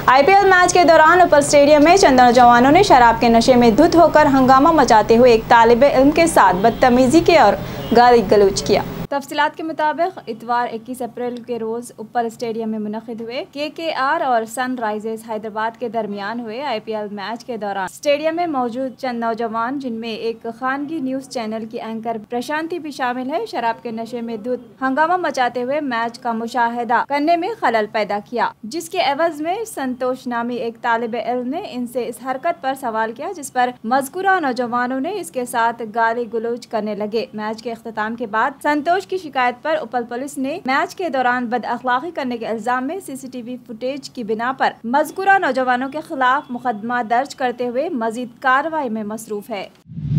IPL match के दौरान ऊपर स्टेडियम में चंद नौजवानों ने शराब के नशे में धुत होकर हंगामा मचाते हुए एक तालिबे इल्म के साथ बदतमीजी की और गाली गलौज किया। तफसीलात के मुताबिक इतवार 21 अप्रैल के रोज ऊपर स्टेडियम में मुनक़िद हुए केकेआर और सनराइजर्स हैदराबाद के दरमियान हुए आईपीएल मैच के दौरान स्टेडियम में मौजूद चंद नौजवान, जिनमें एक खानगी न्यूज चैनल की एंकर प्रशांति भी शामिल है, शराब के नशे में धुत हंगामा मचाते हुए मैच का मुशाहिदा करने में खलल पैदा किया, जिसके एवज में संतोष नामी एक तालिबे इल्म ने इनसे इस हरकत पर सवाल किया, जिस पर मज़कूरा नौजवानों ने इसके साथ गाली गलौज करने लगे। मैच के इख्तिताम के बाद संतोष की शिकायत पर उपल पुलिस ने मैच के दौरान बदअखलाकी करने के इल्जाम में सीसीटीवी फुटेज की बिना पर मज़कूरा नौजवानों के खिलाफ मुकदमा दर्ज करते हुए मजीद कार्रवाई में मसरूफ है।